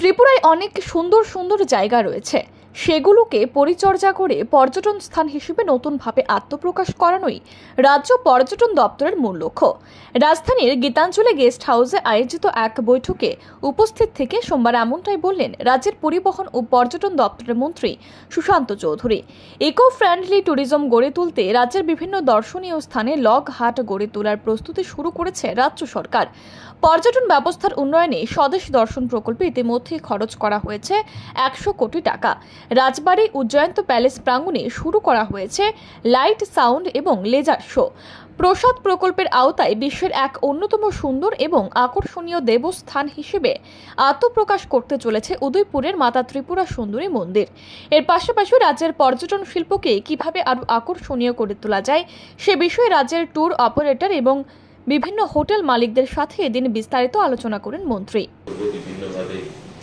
ত্রিপুরায় অনেক সুন্দর সুন্দর জায়গা রয়েছে, সেগুলোকে পরিচর্যা করে পর্যটন স্থান হিসেবে নতুনভাবে আত্মপ্রকাশ করানোই রাজ্য পর্যটন দপ্তরের মূল লক্ষ্য। রাজধানীর গীতাঞ্জলি গেস্ট হাউসে আয়োজিত এক বৈঠকে উপস্থিত থেকে সোমবার এমনটাই বললেন রাজ্যের পরিবহন ও পর্যটন দপ্তরের মন্ত্রী Sushanta Chowdhury. Eco friendly tourism গড়ে তুলতে রাজ্যের বিভিন্ন দর্শনীয় স্থানে লগ হাট গড়ে তোলার প্রস্তুতি শুরু করেছে রাজ্য সরকার। পর্যটন ব্যবস্থার উন্নয়নে স্বদেশ দর্শন প্রকল্পে ইতিমধ্যে খরচ করা হয়েছে 100 কোটি টাকা। রাজবাড়ী উজ্জয়ন্ত প্যালেস প্রাঙ্গণে শুরু করা হয়েছে লাইট, সাউন্ড এবং লেজার শো। প্রসাদ প্রকল্পের আওতায় বিশ্বের এক অন্যতম সুন্দর এবং আকর্ষণীয় দেবস্থান হিসেবে আত্মপ্রকাশ করতে চলেছে উদয়পুরের মাতা ত্রিপুরা সুন্দরী মন্দির। এর পাশাপাশি রাজ্যের পর্যটন শিল্পকে কিভাবে আরো আকর্ষণীয় করে তোলা যায় সে বিষয়ে রাজ্যের ট্যুর অপারেটর এবং বিভিন্ন হোটেল মালিকদের সাথে এদিন বিস্তারিত আলোচনা করেন মন্ত্রী। বিভিন্নভাবে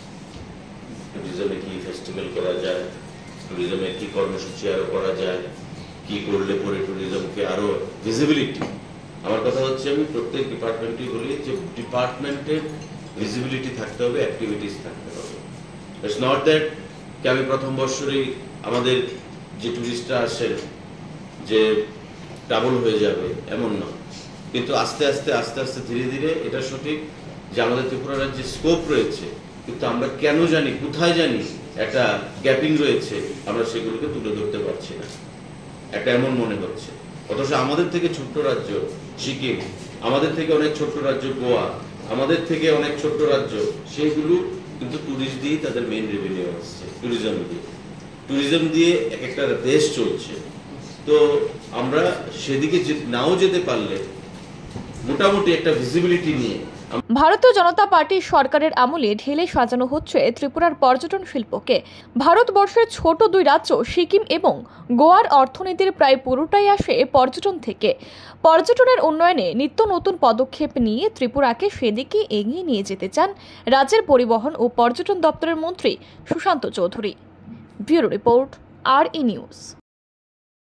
ট্যুরিজমে কি ফেস্টিভ্যাল করা যায়, ট্যুরিজমে কি কর্মসূচি আরো করা যায়, কি করলে পরে ট্যুরিজমকে আরো ভিজিবিলিটি। আমার কথা হচ্ছে, আমি প্রত্যেক ডিপার্টমেন্টই বলি যে ডিপার্টমেন্টের ভিজিবিলিটি থাকতে হবে, অ্যাক্টিভিটিস থাকতে হবে। ইটস নট দ্যাট কি আমি প্রথম বছরেই আমাদের যে ট্যুরিস্টরা আসেন যে ডাবল হয়ে যাবে এমন না, কিন্তু আস্তে আস্তে ধীরে ধীরে এটা সঠিক যে আমাদের ত্রিপুরা রাজ্যে স্কোপ রয়েছে, কিন্তু আমরা কেন জানি, কোথায় জানি একটা গ্যাপিং রয়েছে, আমরা সেগুলোকে তুলে ধরতে পারছি না, একটা এমন মনে হচ্ছে। অথচ আমাদের থেকে ছোট্ট রাজ্য সিকিম, আমাদের থেকে অনেক ছোট্ট রাজ্য গোয়া, আমাদের থেকে অনেক ছোট্ট রাজ্য, সেইগুলো কিন্তু ট্যুরিস্ট দিয়ে তাদের মেইন রেভিনিউ আসছে, ট্যুরিজম দিয়ে এক একটা দেশ চলছে। তো আমরা সেদিকে নাও যেতে পারলে মোটামুটি একটা ভিজিবিলিটি নিয়ে। ভারতীয় জনতা পার্টির সরকারের আমলে ঢেলে সাজানো হচ্ছে ত্রিপুরার পর্যটন শিল্পকে। ভারতবর্ষের ছোট দুই রাজ্য সিকিম এবং গোয়ার অর্থনীতির প্রায় পুরোটাই আসে পর্যটন থেকে। পর্যটনের উন্নয়নে নিত্য নতুন পদক্ষেপ নিয়ে ত্রিপুরাকে সেদিকে এগিয়ে নিয়ে যেতে চান রাজ্যের পরিবহন ও পর্যটন দপ্তরের মন্ত্রী Sushanta Chowdhury. Bureau report, RE news.